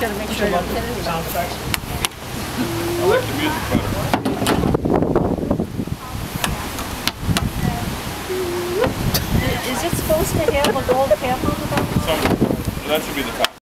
gotta make sure I don't get any sound effects. I like the music better. Is it supposed to have a gold cap on the back? That should be the top.